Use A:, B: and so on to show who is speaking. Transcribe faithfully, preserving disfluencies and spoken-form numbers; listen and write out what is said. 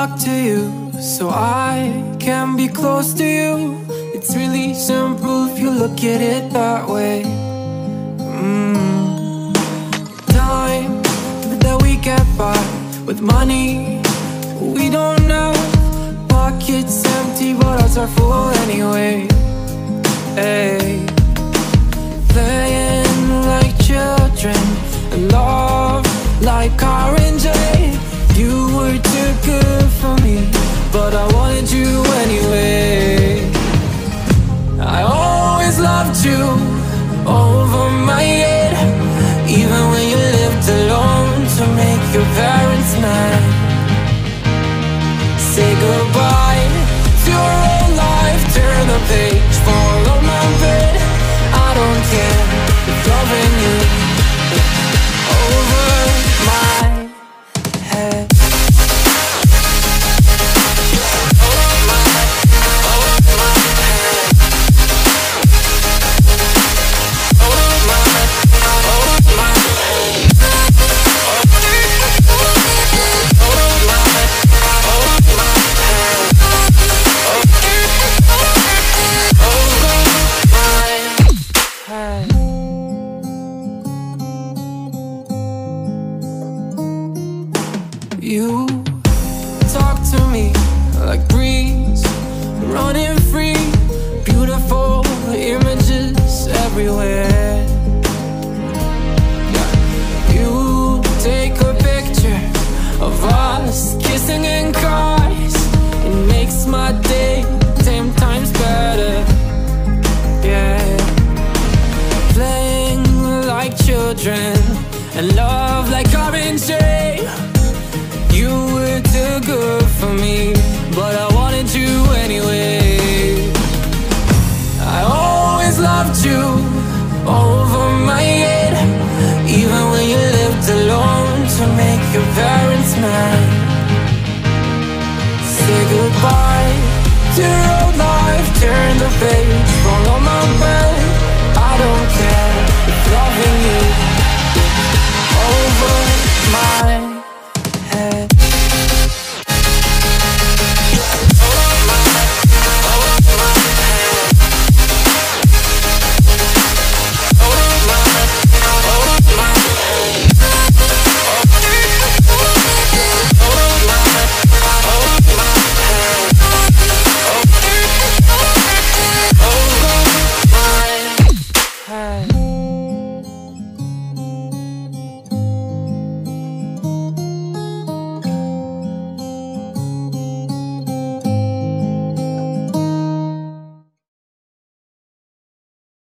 A: talk to you so I can be close to you. It's really simple if you look at it that way. mm. Time that we get by with money we don't know. Pockets empty but hearts are full anyway. Hey. Playing like children and love like R and J. You were too good for me, but I wanted you anyway. I always loved you over my head, even when you lived alone to make your parents mad. Say goodbye to your old life, turn the page, follow my bed. I don't care if loving you over my head. You talk to me like breeze, running free, beautiful images everywhere. Yeah. You take a picture of us kissing in cars, it makes my day ten times better. Yeah. Playing like children and love like R and J. You were too good for me, but I wanted you anyway. I always loved you over my head, even when you lived alone to make your parents mad. Say goodbye to your old life, turn the page, follow my bed. I don't care if loving you over my head. Hey.